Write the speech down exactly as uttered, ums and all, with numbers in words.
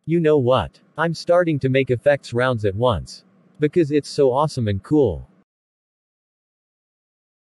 You know what? I'm starting to make effects rounds at once. Because it's so awesome and cool.